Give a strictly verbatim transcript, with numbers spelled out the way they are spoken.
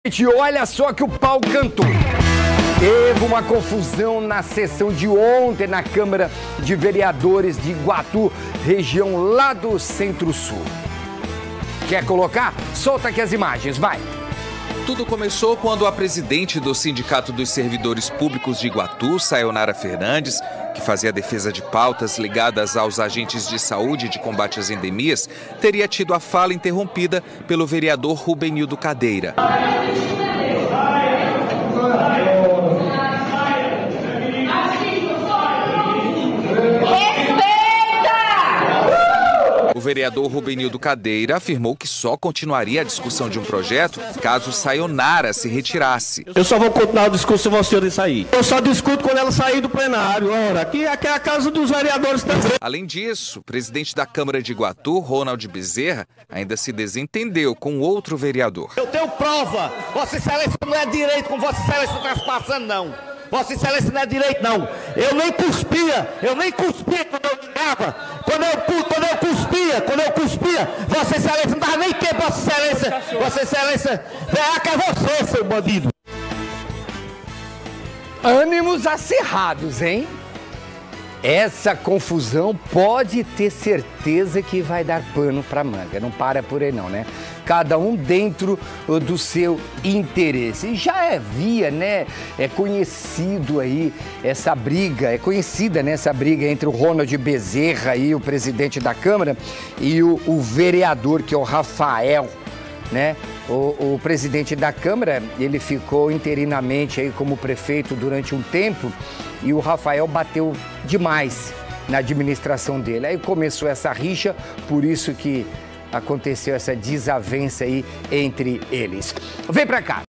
E olha só que o pau cantou. Teve uma confusão na sessão de ontem na Câmara de Vereadores de Iguatu, região lá do Centro-Sul. Quer colocar? Solta aqui as imagens, vai! Tudo começou quando a presidente do Sindicato dos Servidores Públicos de Iguatu, Sayonara Fernandes, que fazia a defesa de pautas ligadas aos agentes de saúde e de combate às endemias, teria tido a fala interrompida pelo vereador Rubenildo Cadeira. O vereador Rubenildo Cadeira afirmou que só continuaria a discussão de um projeto caso Sayonara se retirasse. Eu só vou continuar o discurso se você sair. Eu só discuto quando ela sair do plenário. Ora, aqui, aqui é a casa dos vereadores também. Além disso, o presidente da Câmara de Iguatu, Ronald Bezerra, ainda se desentendeu com outro vereador. Eu tenho prova. Vossa Excelência não é direito com Vossa Excelência está se passando, não. Vossa Excelência não é direito, não. Eu nem cuspia, eu nem cuspia quando eu ligava. Quando eu, quando eu cuspia, quando eu cuspia, Vossa Excelência não dava nem tempo, Vossa Excelência. Vossa Excelência, veaca é você, seu bandido. Ânimos acirrados, hein? Essa confusão pode ter certeza que vai dar pano para manga. Não para por aí não, né? Cada um dentro do seu interesse. E já havia, né? É conhecido aí essa briga, é conhecida, né? Essa briga entre o Ronald Bezerra aí, o presidente da Câmara, e o, o vereador, que é o Rafael, né? O, o presidente da Câmara, ele ficou interinamente aí como prefeito durante um tempo e o Rafael bateu demais na administração dele. Aí começou essa rixa, por isso que aconteceu essa desavença aí entre eles. Vem pra cá.